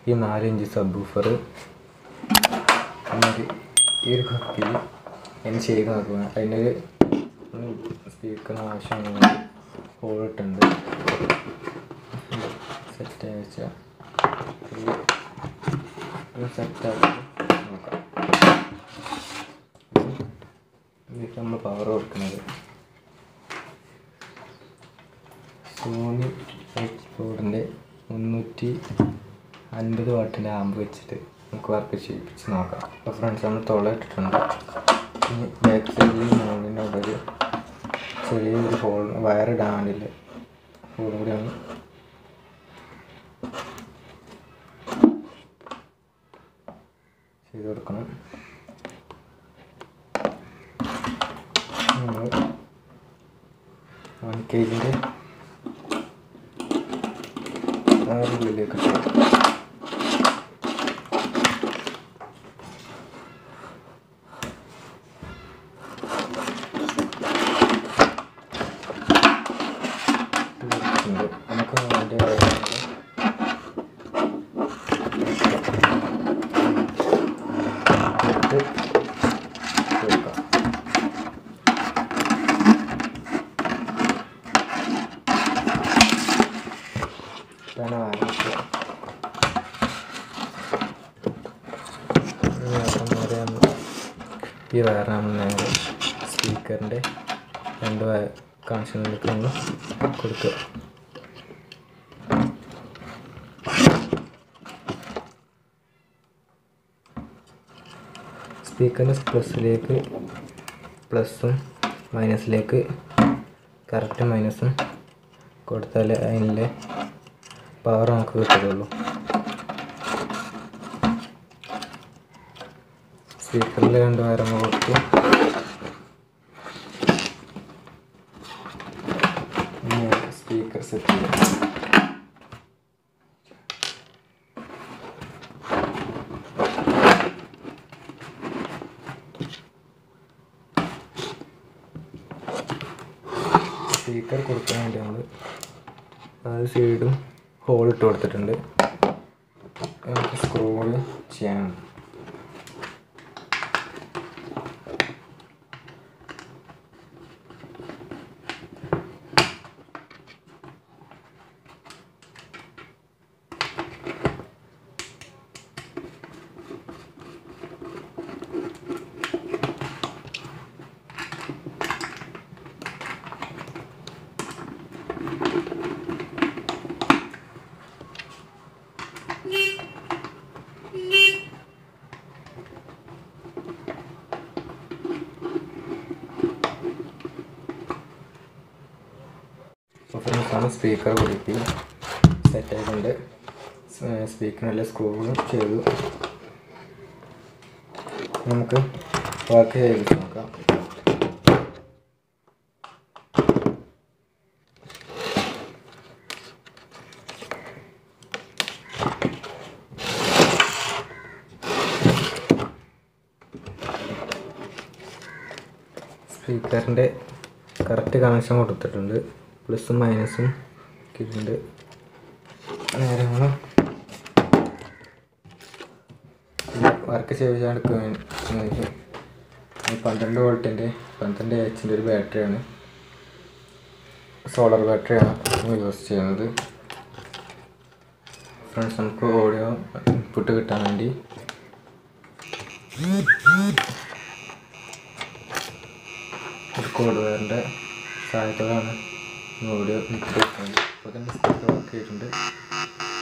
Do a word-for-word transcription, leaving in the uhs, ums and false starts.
ഈ നാല് inch sub woofer ഈ ഒരു കപ്പിൽ അതിന് ചെയ്ത് നോക്കുക. അതിനൊരു സ്പീക്കറിന് ആവശ്യമുള്ള ഹോളിട്ടുണ്ട് സെറ്റായി വെച്ചാൽ സെറ്റാക്കി നോക്കാം. ഇതിലേക്ക് നമ്മൾ പവർ കൊടുക്കുന്നത് സോണി എക്സ്പ്ലോഡിൻ്റെ മുന്നൂറ്റി അൻപത് വാട്ടിൻ്റെ ആമ്പ് വെച്ചിട്ട് നമുക്ക് വർക്ക് ചെയ്യിപ്പിച്ച് നോക്കാം. അപ്പോൾ ഫ്രണ്ട്സ് നമ്മൾ തുള ഇട്ടിട്ടുണ്ട്. ഇനി ബാക്ക് സൈഡിൽ മുകളിൻ്റെ അവിടെ ഒരു ചെറിയൊരു ഹോൾ വയർ ഇടാൻ വേണ്ടിയില്ല ഹോളും കൂടിയാണ് ചെയ്ത് കൊടുക്കണം. നമ്മൾ വൺ കെ ജിൻ്റെ ആ ഉള്ളിലേക്ക് നമുക്ക് അതിൻ്റെ കൊടുക്കാം. ഈ വയറാണ് നേരെ സ്പീക്കറിൻ്റെ രണ്ട് കണക്ഷനിലേക്ക് നമ്മൾ കൊടുക്കുക. സ്പീക്കറിൻ്റെ പ്ലസ്സിലേക്ക് പ്ലസും മൈനസിലേക്ക് കറക്റ്റ് മൈനസും കൊടുത്താൽ അതിൻ്റെ പവർ നമുക്ക് കിട്ടുകയുള്ളൂ. സ്പീക്കറിൽ രണ്ട് വയറങ്ങൾ കൊടുത്തു. സ്പീക്കർ സെറ്റ് ചെയ്യാം. സ്പീക്കർ കൊടുക്കാൻ വേണ്ടി നമ്മൾ നാല് സൈഡും ഹോൾ ഇട്ട് കൊടുത്തിട്ടുണ്ട്. നമുക്ക് സ്ക്രൂ ചെയ്യാം. ഫ്രണ്ട്സാണ് സ്പീക്കർ കൊടുക്കി സെറ്റ് ആയിട്ടുണ്ട്. സ്പീക്കറിനെല്ലാം സ്ക്രൂവും ചെയ്തു. നമുക്ക് വർക്ക് ചെയ്ത് നോക്കാം. സ്പീക്കറിൻ്റെ കറക്റ്റ് കണക്ഷൻ കൊടുത്തിട്ടുണ്ട്. പ്ലസും മൈനസും ഉണ്ട്. നേരെ നമ്മൾ വർക്ക് ചെയ്തെടുക്കുക. പന്ത്രണ്ട് വോൾട്ടിൻ്റെ പന്ത്രണ്ട് എച്ചിൻ്റെ ഒരു ബാറ്ററിയാണ്, സോളാർ ബാറ്ററിയാണ് യൂസ് ചെയ്യുന്നത്. ഫ്രണ്ട്സ് നമുക്ക് ഓഡിയോ ഇൻപുട്ട് കിട്ടാൻ വേണ്ടി ഒരു കോഡ് വയറിൻ്റെ സഹായത്തോടെയാണ് ഓഡിയോ ഇൻപുട്ട് കിട്ടുന്നത്. അപ്പോൾ തന്നെ സ്പീക്കർ വർക്ക് ചെയ്തിട്ടുണ്ട്.